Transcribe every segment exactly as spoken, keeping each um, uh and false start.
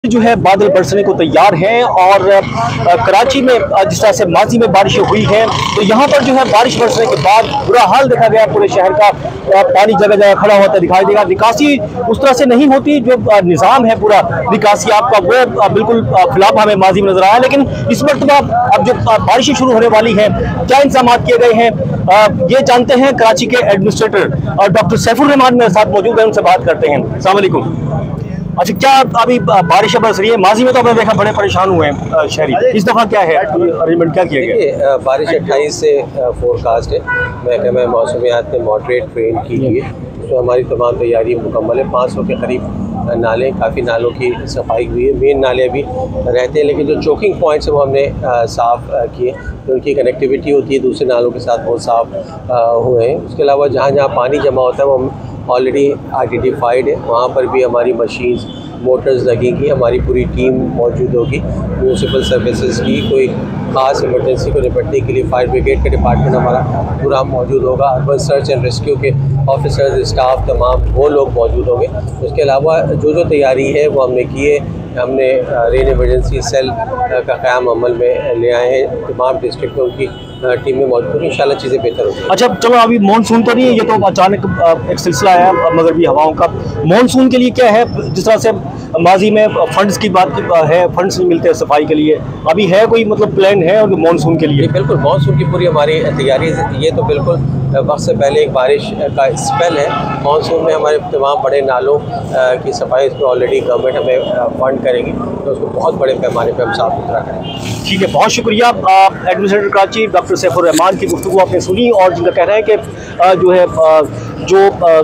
जो है बादल बरसने को तैयार हैं और कराची में जिस तरह से माजी में बारिशें हुई हैं तो यहाँ पर जो है बारिश बरसने के बाद बुरा हाल देखा गया पूरे शहर का। पानी जगह जगह खड़ा होता दिखाई देगा। निकासी उस तरह से नहीं होती, जो निज़ाम है पूरा निकासी आपका वो बिल्कुल खिलाफ हमें माजी में नजर आया। लेकिन इस मरतबा अब जो बारिशें शुरू होने वाली हैं, क्या इंतजाम किए गए हैं, ये जानते हैं कराची के एडमिनिस्ट्रेटर और डॉक्टर सैफुर रहमान मेरे साथ मौजूद हैं, उनसे बात करते हैं। अस्सलाम वालेकुम। अच्छा, क्या अभी बारिश बरस रही है? माजी में तो आपने देखा बड़े परेशान हुए हैं शहरी, इस दफा क्या है अरेंजमेंट, क्या किया गया? बारिश अट्ठाईस से फोरकास्ट है। महकमा मौसमियात ने मॉडरेट रेन की है, तो हमारी तमाम तैयारी मुकम्मल है। पाँच सौ के करीब नाले, काफ़ी नालों की सफाई हुई है। मेन नाले अभी रहते हैं, लेकिन जो चोकिंग पॉइंट्स हैं वो हमने साफ़ किए, तो उनकी कनेक्टिविटी होती है दूसरे नालों के साथ, वो साफ़ हुए हैं। उसके अलावा जहाँ जहाँ पानी जमा होता है वो हम ऑलरेडी आइडेंटिफाइड है, वहाँ पर भी हमारी मशीन्स, मोटर्स लगेंगी, हमारी पूरी टीम मौजूद होगी। म्यूनसिपल सर्विसेज की कोई ख़ास इमरजेंसी को निपटने के लिए फायर ब्रिगेड का डिपार्टमेंट हमारा पूरा मौजूद होगा। अर्बन सर्च एंड रेस्क्यू के ऑफिसर्स, स्टाफ तमाम वो लोग मौजूद होंगे। उसके अलावा जो जो तैयारी है वो हमने की है। हमने रेन इमरजेंसी सेल का क़याम अमल में ले आए हैं। तमाम डिस्ट्रिक्ट में उनकी टीम में मौजूद होगी, इंशाल्लाह चीज़ें बेहतर होंगी। अच्छा, चलो अभी मानसून तो नहीं है, ये तो अचानक एक सिलसिला है मगरबी हवाओं का। मानसून के लिए क्या है? जिस तरह से माजी में फंड्स की बात है, फंड्स नहीं मिलते सफाई के लिए, अभी है कोई मतलब प्लान है और मानसून के लिए? बिल्कुल, मानसून की पूरी हमारी तैयारी, ये तो बिल्कुल वक्त से पहले एक बारिश का स्पेल है। मानसून में हमारे तमाम बड़े नालों की सफाई इस पर ऑलरेडी गवर्नमेंट हमें फंड करेगी, तो उसको बहुत बड़े पैमाने पर हम साफ सुथरा करेंगे। ठीक है, बहुत शुक्रिया। एडमिनिस्ट्रेटर कराची डॉक्टर सैफुर रहमान की गुफ्तगू आपने सुनी, और जिनका कहना है कि जो है जो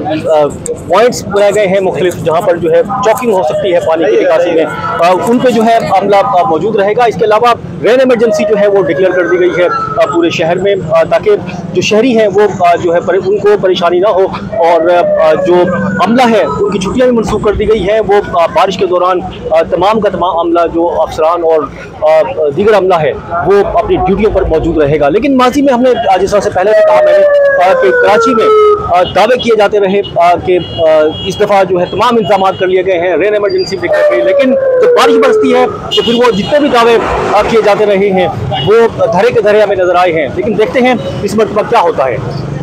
पॉइंट्स बनाए गए हैं मुख्तलिफ, जहाँ पर जो है चौकिंग हो सकती है पानी की निकासी में, उन पर जो है अमला मौजूद रहेगा। इसके अलावा रेन इमरजेंसी जो है वो डिक्लेयर कर दी गई है पूरे शहर में, ताकि जो शहरी हैं वो जो है उनको परेशानी ना हो, और जो अमला है उनकी छुट्टियाँ भी मनसूख कर दी गई है। वो बारिश के दौरान तमाम का तमाम अमला, जो अफसरान और दीगर अमला है, वो अपनी ड्यूटियों पर मौजूद रहेगा। लेकिन माजी में हमने जिस तरह से पहले भी कहा मैंने कि कराची में दावे किए जाते रहे कि इस दफ़ा जो है तमाम इंतजाम कर लिए गए हैं, रेन इमरजेंसी भी कर गई, लेकिन जब बारिश बरसती है तो फिर वो जितने भी दावे किए जाते रहे हैं वो धरे के धरे हमें नजर आए हैं। लेकिन देखते हैं इस मरतबा क्या होता है।